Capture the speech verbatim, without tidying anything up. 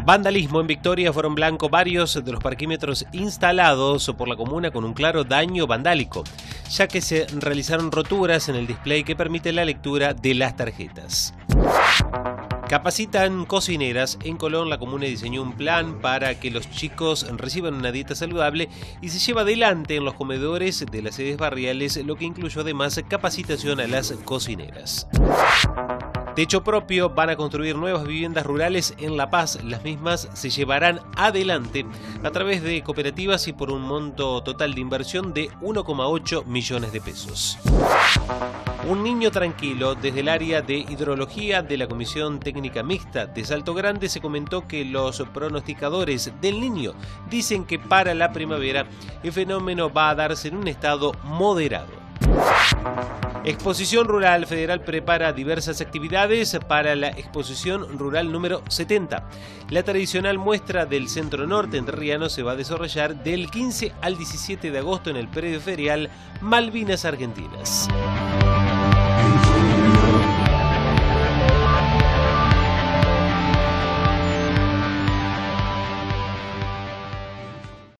Vandalismo en Victoria. Fueron blanco varios de los parquímetros instalados por la comuna con un claro daño vandálico, ya que se realizaron roturas en el display que permite la lectura de las tarjetas. Capacitan cocineras. En Colón, la comuna diseñó un plan para que los chicos reciban una dieta saludable y se lleva adelante en los comedores de las sedes barriales, lo que incluyó además capacitación a las cocineras. Techo propio. Van a construir nuevas viviendas rurales en La Paz. Las mismas se llevarán adelante a través de cooperativas y por un monto total de inversión de uno coma ocho millones de pesos. Un niño tranquilo. Desde el área de hidrología de la Comisión Técnica Mixta de Salto Grande se comentó que los pronosticadores del Niño dicen que para la primavera el fenómeno va a darse en un estado moderado. Exposición Rural. Federal prepara diversas actividades para la Exposición Rural número setenta. La tradicional muestra del Centro Norte entrerriano se va a desarrollar del quince al diecisiete de agosto en el predio ferial Malvinas Argentinas.